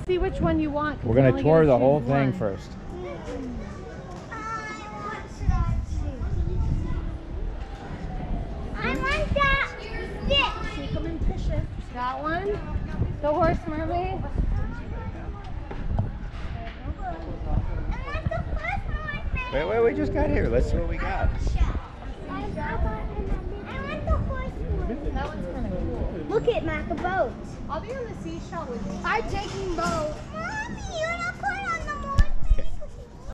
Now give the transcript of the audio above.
See which one you want. We're gonna tour the whole thing first. I want that fish. See, come and fish it. That one? The horse mermaid? I want the first one. Wait, we just got here. Let's see what we got. I want the horse one. That one's kind of cool. Look at Mac, a boat. I'll be on the seashell with you. I'm taking boat. Mommy, you're not going on